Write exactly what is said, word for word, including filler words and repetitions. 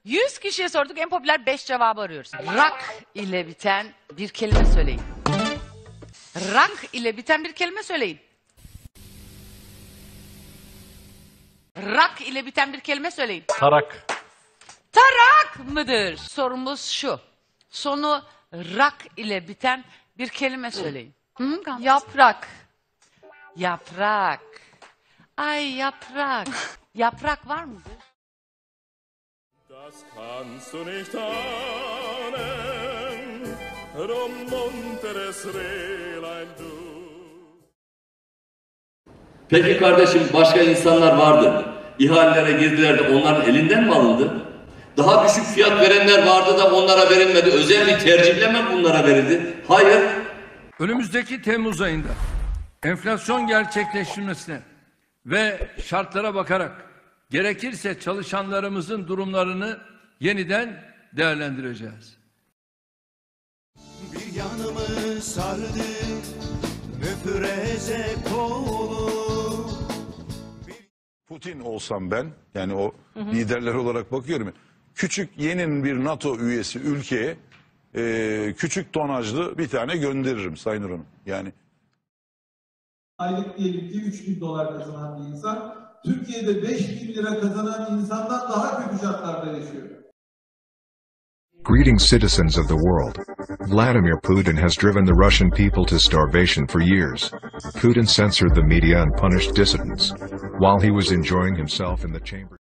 yüz kişiye sorduk, en popüler beş cevabı arıyoruz. Rak ile biten bir kelime söyleyin. Rak ile biten bir kelime söyleyin. Rak ile biten bir kelime söyleyin. Tarak. Tarak mıdır? Sorumuz şu. Sonu rak ile biten bir kelime söyleyin. Hı hı, Gamze? Yaprak. Yaprak. Ay yaprak. Yaprak var mıdır? Das kannst du nicht ahnen, drum munteres Rehlein du. Peki kardeşim, başka insanlar vardı. İhalelere girdiler de onların elinden mi alındı? Daha düşük fiyat verenler vardı da onlara verilmedi. Özel bir tercihle mi bunlara verildi? Hayır. Önümüzdeki Temmuz ayında enflasyon gerçekleşmesine ve şartlara bakarak gerekirse çalışanlarımızın durumlarını yeniden değerlendireceğiz. Bir yanımı sardı müpüreze kolu. Putin olsam ben, yani o liderler olarak bakıyorum. Küçük yeni bir NATO üyesi ülkeye e, küçük tonajlı bir tane gönderirim Sayın Hanım. Yani aylık diyelim ki üç bin dolar kazanan bir insan, Türkiye'de beş bin lira kazanan insandan daha kötü şartlarda yaşıyor. Greetings, citizens of the world. Vladimir Putin has driven the Russian people to starvation for years. Putin censored the media and punished dissidents, while he was enjoying himself in the chamber.